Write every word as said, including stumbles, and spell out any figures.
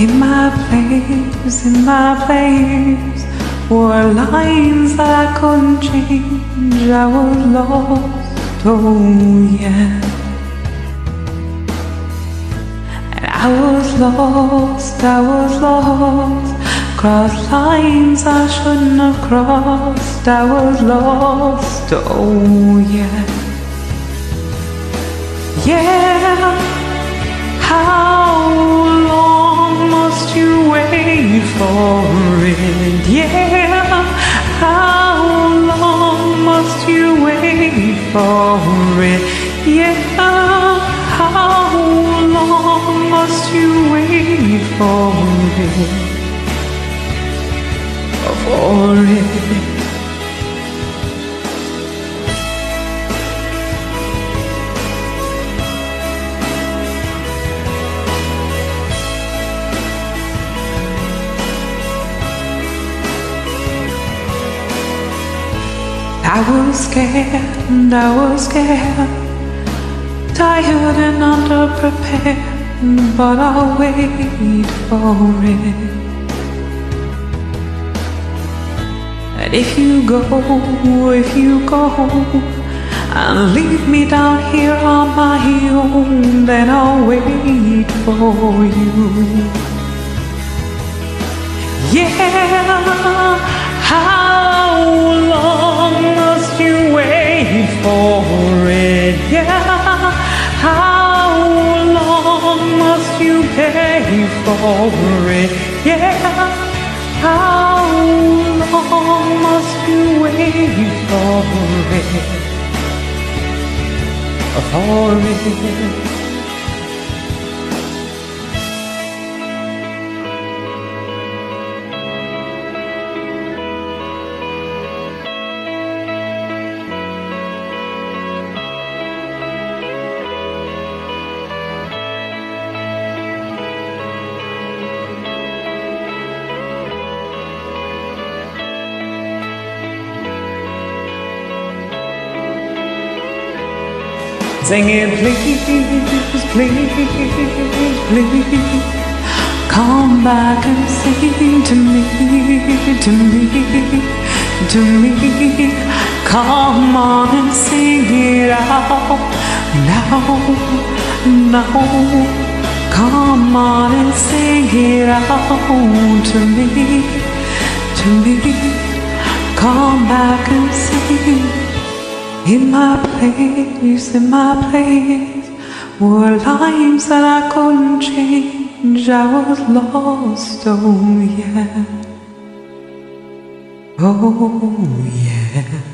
In my place, in my place were lines that I couldn't change. I was lost, oh yeah. And I was lost, I was lost. Crossed lines I shouldn't have crossed. I was lost, oh yeah. Yeah, how long must you wait for it? Yeah, how long must you wait for it? Yeah, how long must you wait for it? For it. I was scared, I was scared, tired and underprepared, but I'll wait for it. And if you go, if you go, and leave me down here on my own, then I'll wait for you. Yeah, how long must you wait for it? Yeah, how long must you pay for it? Yeah, how long must you wait for it? For it. Sing it, please, please, please. Come back and sing to me, to me, to me. Come on and sing it out now, now. Come on and sing it out to me, to me. Come back and sing. In my place, in my place were lines that I couldn't change. I was lost, oh yeah. Oh yeah.